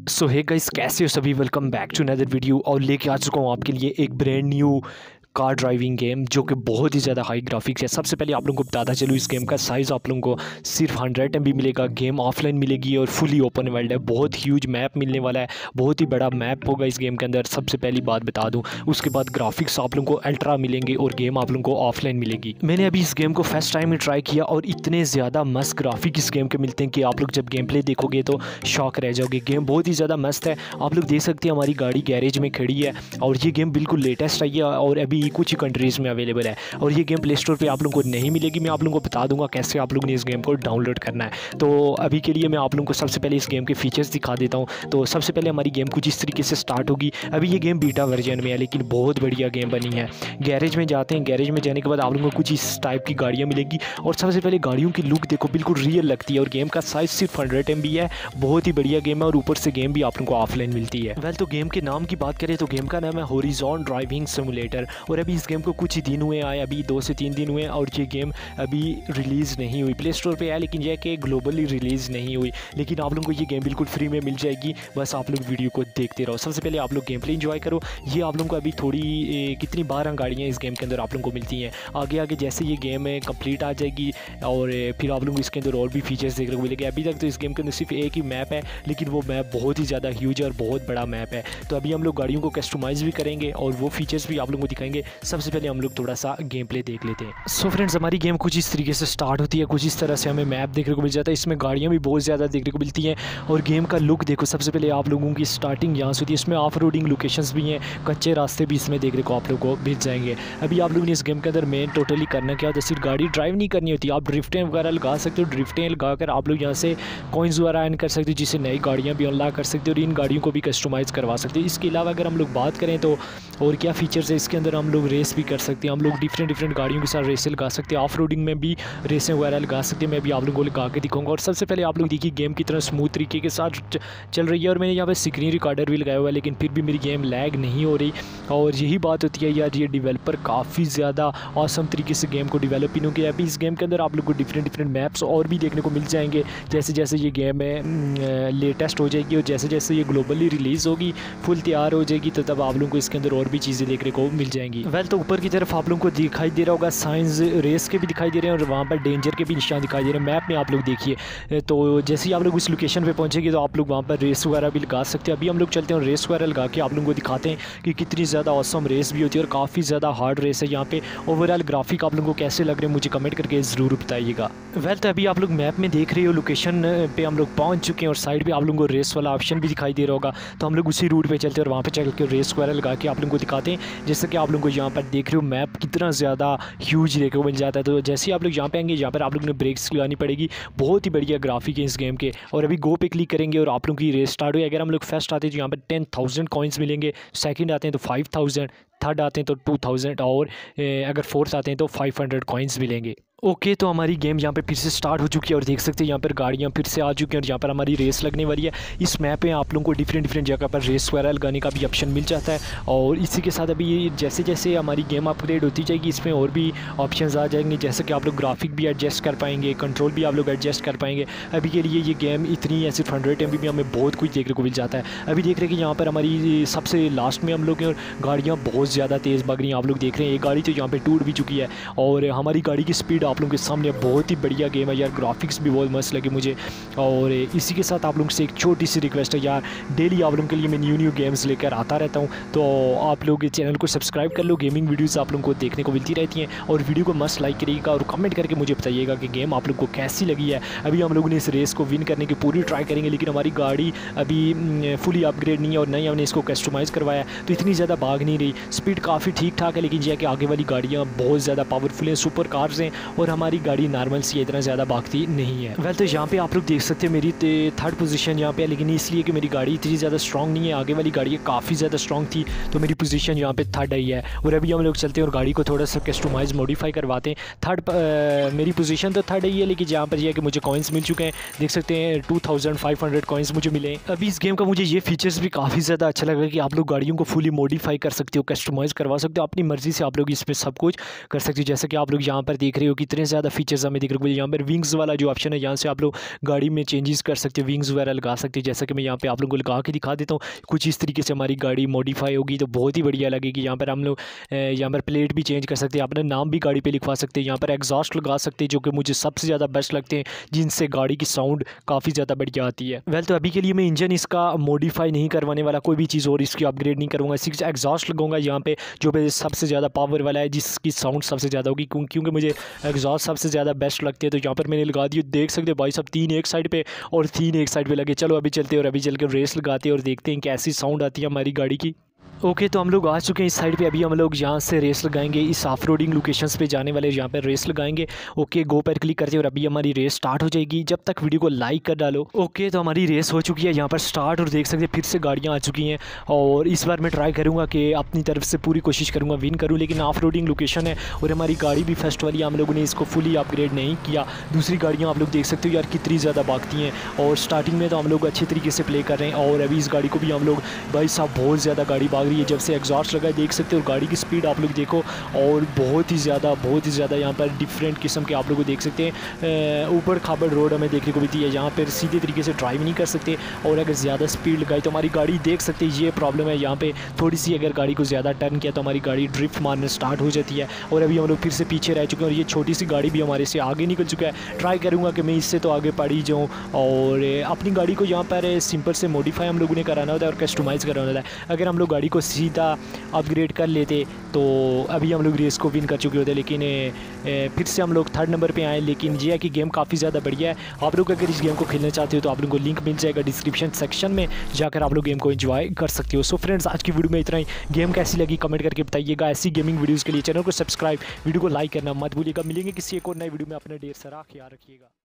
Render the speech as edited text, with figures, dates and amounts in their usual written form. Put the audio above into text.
सो hey guys, कैसे हो सभी। Welcome back to another video. और लेके आ चुका हूँ आपके लिए एक brand new car driving game जो कि बहुत ही ज़्यादा हाई ग्राफिक्स है। सबसे पहले आप लोगों को बताता चलूँ, इस गेम का साइज़ आप लोगों को सिर्फ 100 MB मिलेगा। गेम ऑफलाइन मिलेगी और फुली ओपन वर्ल्ड है। बहुत ह्यूज मैप मिलने वाला है, बहुत ही बड़ा मैप होगा इस गेम के अंदर। सबसे पहली बात बता दूँ, उसके बाद ग्राफिक्स आप लोगों को अल्ट्रा मिलेंगे और गेम आप लोगों को ऑफलाइन मिलेगी। मैंने अभी इस गेम को फर्स्ट टाइम में ट्राई किया और इतने ज़्यादा मस्त ग्राफिक इस गेम के मिलते हैं कि आप लोग जब गेम प्ले देखोगे तो शॉक रह जाओगे। गेम बहुत ही ज़्यादा मस्त है। आप लोग देख सकते हैं हमारी गाड़ी गैरेज में खड़ी है और ये गेम बिल्कुल लेटेस्ट आई है और अभी कुछ ही कंट्रीज़ में अवेलेबल है। और ये गेम प्ले स्टोर पे आप लोगों को नहीं मिलेगी। मैं आप लोगों को बता दूंगा कैसे आप लोगों ने इस गेम को डाउनलोड करना है। तो अभी के लिए मैं आप लोगों को सबसे पहले इस गेम के फीचर्स दिखा देता हूँ। तो सबसे पहले हमारी गेम कुछ इस तरीके से स्टार्ट होगी। अभी ये गेम बीटा वर्जन में है लेकिन बहुत बढ़िया गेम बनी है। गैरेज में जाते हैं, गैरेज में जाने के बाद आप लोगों को कुछ इस टाइप की गाड़ियाँ मिलेगी। और सबसे पहले गाड़ियों की लुक देखो, बिल्कुल रियल लगती है। और गेम का साइज़ सिर्फ 100 MB है। बहुत ही बढ़िया गेम है और ऊपर से गेम भी आप लोगों को ऑफलाइन मिलती है। वेल, तो गेम के नाम की बात करें तो गेम का नाम है हॉरिजॉन ड्राइविंग सिमुलेटर। और अभी इस गेम को कुछ ही दिन हुए आए, अभी 2 से 3 दिन हुए। और ये गेम अभी रिलीज़ नहीं हुई, प्ले स्टोर पे है लेकिन यह कि ग्लोबली रिलीज़ नहीं हुई। लेकिन आप लोगों को ये गेम बिल्कुल फ्री में मिल जाएगी, बस आप लोग वीडियो को देखते रहो। सबसे पहले आप लोग गेम प्ले एंजॉय करो। ये आप लोगों को अभी थोड़ी कितनी 12 गाड़ियाँ इस गेम के अंदर आप लोगों को मिलती हैं। आगे आगे जैसे ये गेम है कंप्लीट आ जाएगी और फिर आप लोग इसके अंदर और भी फीचर्स देखने को मिलेंगे। अभी तक तो इस गेम के अंदर सिर्फ एक ही मैप है लेकिन वो मैप बहुत ही ज़्यादा ह्यूज है और बहुत बड़ा मैप है। तो अभी हम लोग गाड़ियों को कस्टमाइज़ भी करेंगे और वो फीचर्स भी आप लोगों को दिखाएंगे। सबसे पहले हम लोग थोड़ा सा गेम प्ले देख लेते हैं। सो फ्रेंड्स, हमारी गेम कुछ इस तरीके से स्टार्ट होती है, कुछ इस तरह से हमें मैप देखने को मिल जाता है। इसमें गाड़ियाँ भी बहुत ज़्यादा देखने को मिलती हैं और गेम का लुक देखो। सबसे पहले आप लोगों की स्टार्टिंग यहाँ से होती है। इसमें ऑफ रोडिंग लोकेशंस भी हैं, कच्चे रास्ते भी इसमें देखने को आप लोगों को मिल जाएंगे। अभी आप लोगों ने इस गेम के अंदर मेन टोटली करना क्या होता है, सिर्फ गाड़ी ड्राइव नहीं करनी होती, आप ड्रिफ्टें वगैरह लगा सकते हो। ड्रिफ्टें लगा कर आप लोग यहाँ से कॉइन्स वगैरह अर्न कर सकते हो, जिससे नई गाड़ियाँ भी अनलॉक कर सकते हो और इन गाड़ियों को भी कस्टमाइज़ करवा सकते हो। इसके अलावा अगर हम लोग बात करें तो और क्या फीचर्स है इसके अंदर, हम लोग रेस भी कर सकते हैं। हम लोग डिफरेंट गाड़ियों के साथ रेसें लगा सकते हैं, ऑफ रोडिंग में भी रेसें वगैरह लगा सकते हैं। मैं भी आप लोगों को लगा के दिखाऊंगा। और सबसे पहले आप लोग देखिए गेम की तरह स्मूथ तरीके के साथ चल रही है और मैंने यहाँ पे स्क्रीन रिकॉर्डर भी लगाया हुआ है लेकिन फिर भी मेरी गेम लैग नहीं हो रही। और यही बात होती है यार, ये डेवलपर काफ़ी ज़्यादा ऑसम तरीके से गेम को डेवलप इन हो गया। अभी इस गेम के अंदर आप लोग को डिफरेंट मैप्स और भी देखने को मिल जाएंगे। जैसे जैसे ये गेम है लेटेस्ट हो जाएगी और जैसे जैसे ये ग्लोबली रिलीज़ होगी, फुल तैयार हो जाएगी, तो तब आप लोगों को इसके अंदर और भी चीज़ें देखने को मिल जाएंगी। वेल, तो ऊपर की तरफ आप लोगों को दिखाई दे रहा होगा साइंस रेस के भी दिखाई दे रहे हैं और वहाँ पर डेंजर के भी निशान दिखाई दे रहे हैं। मैप में आप लोग देखिए, तो जैसे ही आप लोग इस लोकेशन पे पहुँचेंगे तो आप लोग वहाँ पर रेस वगैरह भी लगा सकते हैं। अभी हम लोग चलते हैं और रेस वगैरह लगा के आप लोगों को दिखाते हैं कि कितनी ज़्यादा ऑसम रेस भी होती है और काफ़ी ज़्यादा हार्ड रेस है यहाँ पे। ओवरऑल ग्राफिक आप लोगों को कैसे लग रहे हैं मुझे कमेंट करके ज़रूर बताइएगा। वेल, तो अभी आप लोग मैप में देख रहे हो, लोकेशन पे हम लोग पहुँच चुके हैं और साइड पे आप लोगों को रेस वाला ऑप्शन भी दिखाई दे रहा होगा। तो हम लोग उसी रूट पे चलते हैं और वहाँ पे चल के रेस वगैरह लगा के आप लोगों को दिखाते हैं। जैसे कि आप लोगों को यहाँ पर देख रहे हो मैप कितना ज़्यादा ह्यूज देखने को मिल जाता है। तो जैसे ही आप लोग यहाँ पे आएंगे, यहाँ पर आप लोगों ने ब्रेक्स लगानी पड़ेगी। बहुत ही बढ़िया ग्राफिक है इस गेम के। और अभी गो पे क्लिक करेंगे और आप लोगों की रेस स्टार्ट हुई। अगर हम लोग फर्स्ट आते हैं तो यहाँ पर 10,000 कॉइन्स मिलेंगे, सेकंड आते हैं तो 5,000, थर्ड आते हैं तो 2,000 और अगर फोर्थ आते हैं तो 500 कॉइन्स मिलेंगे। ओके, तो हमारी गेम यहाँ पे फिर से स्टार्ट हो चुकी है और देख सकते हैं यहाँ पर गाड़ियाँ फिर से आ चुकी हैं और यहाँ पर हमारी रेस लगने वाली है। इस मैप पे आप लोगों को डिफरेंट जगह पर रेस वगैरह लगाने का भी ऑप्शन मिल जाता है। और इसी के साथ अभी जैसे जैसे हमारी गेम अपग्रेड होती जाएगी, इसमें और भी ऑप्शंस आ जाएंगे। जैसे कि आप लोग ग्राफिक भी एडजस्ट कर पाएंगे, कंट्रोल भी आप लोग एडजस्ट कर पाएंगे। अभी के लिए ये गेम इतनी है, सिर्फ 100 MB में हमें बहुत कुछ देखने को मिल जाता है। अभी देख रहे हैं कि यहाँ पर हमारी सबसे लास्ट में हम लोग हैं और गाड़ियाँ बहुत ज़्यादा तेज़ भाग रही हैं। आप लोग देख रहे हैं ये गाड़ी तो यहाँ पर टूट भी चुकी है और हमारी गाड़ी की स्पीड आप लोगों के सामने बहुत ही बढ़िया गेम है यार। ग्राफिक्स भी बहुत मस्त लगे मुझे। और इसी के साथ आप लोगों से एक छोटी सी रिक्वेस्ट है यार, डेली आप लोगों के लिए मैं न्यू गेम्स लेकर आता रहता हूँ, तो आप लोग चैनल को सब्सक्राइब कर लो। गेमिंग वीडियोस आप लोगों को देखने को मिलती रहती हैं और वीडियो को मस्त लाइक करिएगा और कमेंट करके मुझे बताइएगा कि गेम आप लोग को कैसी लगी है। अभी हम लोगों ने इस रेस को विन करने की पूरी ट्राई करेंगे लेकिन हमारी गाड़ी अभी फुली अपग्रेड नहीं है और नहीं हमने इसको कस्टमाइज़ करवाया, तो इतनी ज़्यादा भाग नहीं रही। स्पीड काफ़ी ठीक ठाक है लेकिन यह कि आगे वाली गाड़ियाँ बहुत ज़्यादा पावरफुल हैं, सुपर कार्स हैं और हमारी गाड़ी नॉर्मल सी इतना ज़्यादा भागती नहीं है। वेल, तो यहाँ पे आप लोग देख सकते हैं मेरी थर्ड पोजीशन यहाँ पे है, लेकिन इसलिए कि मेरी गाड़ी इतनी ज़्यादा स्ट्रॉन्ग नहीं है। आगे वाली गाड़ी काफ़ी ज़्यादा स्ट्रॉन्ग थी तो मेरी पोजीशन यहाँ पे थर्ड आई है। और अभी हम लोग चलते हैं और गाड़ी को थोड़ा सा कस्टमाइज़ मॉडिफाई करवाते हैं। मेरी पोजीशन तो थर्ड आई है लेकिन यहाँ पर यह है कि मुझे कॉइन्स मिल चुके हैं। देख सकते हैं 2,500 कॉइन्स मुझे मिले। अभी इस गेम का मुझे ये फीचर्स भी काफ़ी ज़्यादा अच्छा लगा कि आप लोग गाड़ियों को फुली मॉडिफाई कर सकते हो, कस्टमाइज़ करवा सकते हो अपनी मर्ज़ी से। आप लोग इसमें सब कुछ कर सकते हो। जैसे कि आप लोग यहाँ पर देख रहे हो कितने ज़्यादा फीचर्स हमें दिख रहे हो। यहाँ पर विंग्स वाला जो ऑप्शन है, यहाँ से आप लोग गाड़ी में चेंजेस कर सकते हो, विंग्स वगैरह लगा सकते हो। जैसा कि मैं यहाँ पे आप लोगों को लगा के दिखा देता हूँ, कुछ इस तरीके से हमारी गाड़ी मॉडिफाई होगी तो बहुत ही बढ़िया लगेगी। यहाँ पर हम लोग यहाँ पर प्लेट भी चेंज कर सकते हैं, अपना नाम भी गाड़ी पे लिखवा सकते हैं। यहाँ पर एग्जॉस्ट लगा सकते हैं जो कि मुझे सबसे ज़्यादा बेस्ट लगते हैं, जिनसे गाड़ी की साउंड काफ़ी ज़्यादा बढ़िया आती है। वेल तो अभी के लिए मैं इंजन इसका मॉडिफाई नहीं करवाने वाला, कोई भी चीज़ और इसकी अपग्रेड नहीं करूँगा। सिर्फ एग्जॉस्ट लगाऊंगा यहाँ पे जो सबसे ज़्यादा पावर वाला है, जिसकी साउंड सबसे ज़्यादा होगी, क्योंकि मुझे एग्जॉस्ट सबसे ज़्यादा बेस्ट लगती है। तो यहाँ पर मैंने लगा दी, देख सकते हो भाई सब 3 एक साइड पे और 3 एक साइड पे लगे। चलो अभी चलते हैं और अभी चल के रेस लगाते हैं और देखते हैं कैसी साउंड आती है हमारी गाड़ी की। ओके तो हम लोग आ चुके हैं इस साइड पे। अभी हम लोग यहाँ से रेस लगाएंगे, इस ऑफ रोडिंग लोकेशंस पे जाने वाले यहाँ पे रेस लगाएंगे। ओके गो पर क्लिक करते हैं और अभी हमारी रेस स्टार्ट हो जाएगी। जब तक वीडियो को लाइक कर डालो। ओके तो हमारी रेस हो चुकी है यहाँ पर स्टार्ट, और देख सकते हैं फिर से गाड़ियाँ आ चुकी हैं। और इस बार मैं ट्राई करूँगा कि अपनी तरफ से पूरी कोशिश करूँगा विन करूँ, लेकिन ऑफ रोडिंग लोकेशन है और हमारी गाड़ी भी फर्स्ट वाली, हम लोगों ने इसको फुली अपग्रेड नहीं किया। दूसरी गाड़ियाँ आप लोग देख सकते हो यार कितनी ज़्यादा भागती हैं, और स्टार्टिंग में तो हम लोग अच्छे तरीके से प्ले कर रहे हैं। और अभी इस गाड़ी को भी हम लोग, भाई साहब बहुत ज़्यादा गाड़ी भाग रही है जब से एग्जॉस्ट लगा, देख सकते हो गाड़ी की स्पीड आप लोग देखो, और बहुत ही ज़्यादा यहाँ पर डिफरेंट किस्म के आप लोग को देख सकते हैं। ऊपर खाबड़ रोड हमें देखने को मिलती है, यहाँ पर सीधे तरीके से ड्राइव नहीं कर सकते, और अगर ज़्यादा स्पीड लगाई तो हमारी गाड़ी देख सकते हैं ये प्रॉब्लम है। यहाँ पे थोड़ी सी अगर गाड़ी को ज़्यादा टर्न किया तो हमारी गाड़ी ड्रिफ्ट मारना स्टार्ट हो जाती है। और अभी हम लोग फिर से पीछे रह चुके हैं और ये छोटी सी गाड़ी भी हमारे से आगे निकल चुका है। ट्राई करूँगा कि मैं इससे तो आगे पड़ ही जाऊँ। और अपनी गाड़ी को यहाँ पर सिंपल से मॉडिफाई हम लोगों ने कराना होता है और कस्टमाइज़ कराना होता है। अगर हम लोग गाड़ी को सीधा अपग्रेड कर लेते तो अभी हम लोग रेस को विन कर चुके होते, लेकिन फिर से हम लोग 3rd नंबर पे आए। लेकिन ये है कि गेम काफ़ी ज़्यादा बढ़िया है। आप लोग अगर इस गेम को खेलना चाहते हो तो आप लोगों को लिंक मिल जाएगा डिस्क्रिप्शन सेक्शन में, जाकर आप लोग गेम को एंजॉय कर सकते हो। सो फ्रेंड्स आज की वीडियो में इतना ही। गेम कैसी लगी कमेंट करके बताइएगा। ऐसी गेमिंग वीडियोज़ के लिए चैनल को सब्सक्राइब, वीडियो को लाइक करना मत भूलिएगा। मिलेंगे किसी एक और नई वीडियो में। अपना ढेर सारा ख्याल रखिएगा।